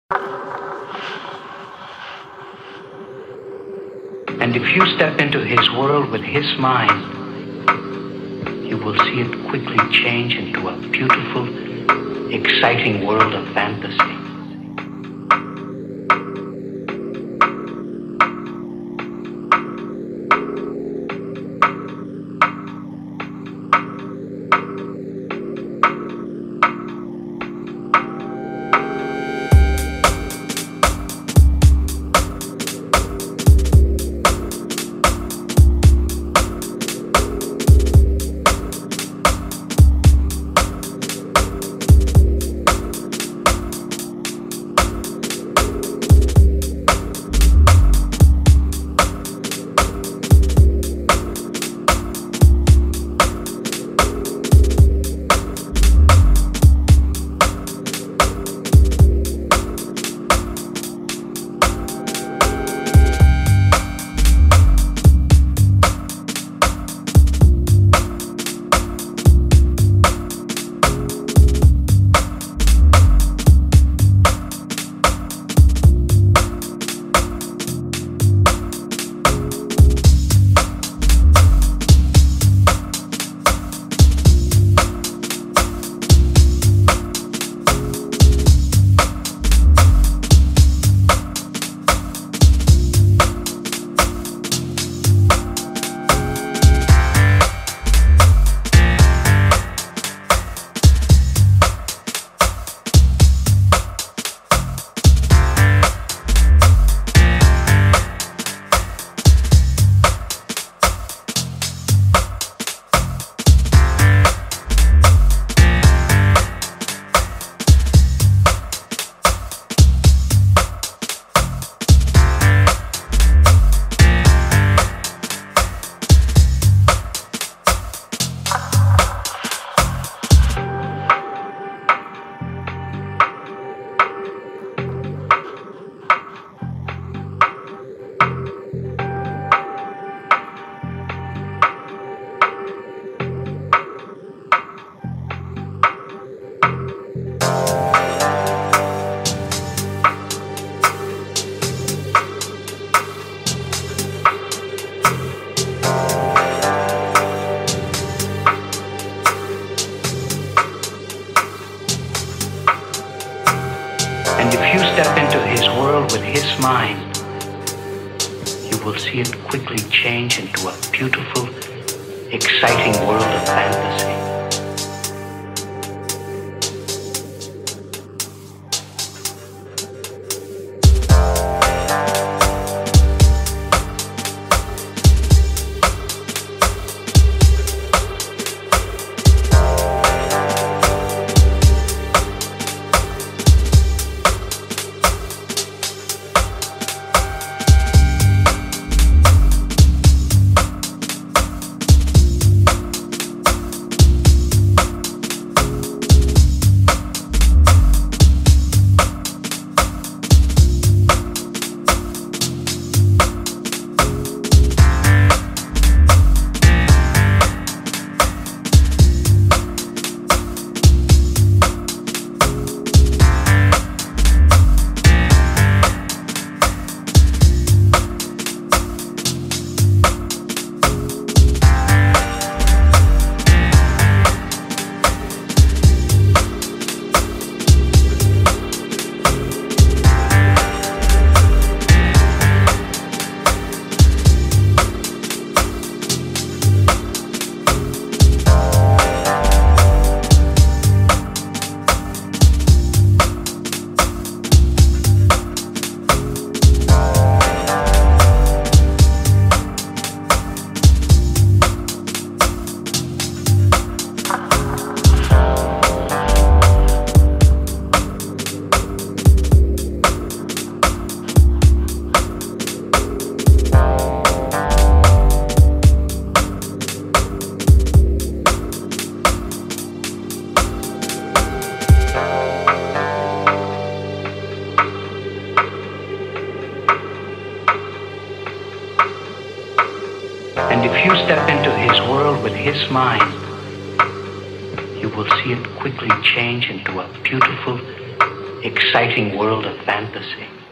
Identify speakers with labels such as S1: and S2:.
S1: And if you step into his world with his mind, you will see it quickly change into a beautiful, exciting world of fantasy. And if you step into his world with his mind, you will see it quickly change into a beautiful, exciting world of fantasy. And if you step into his world with his mind, you will see it quickly change into a beautiful, exciting world of fantasy.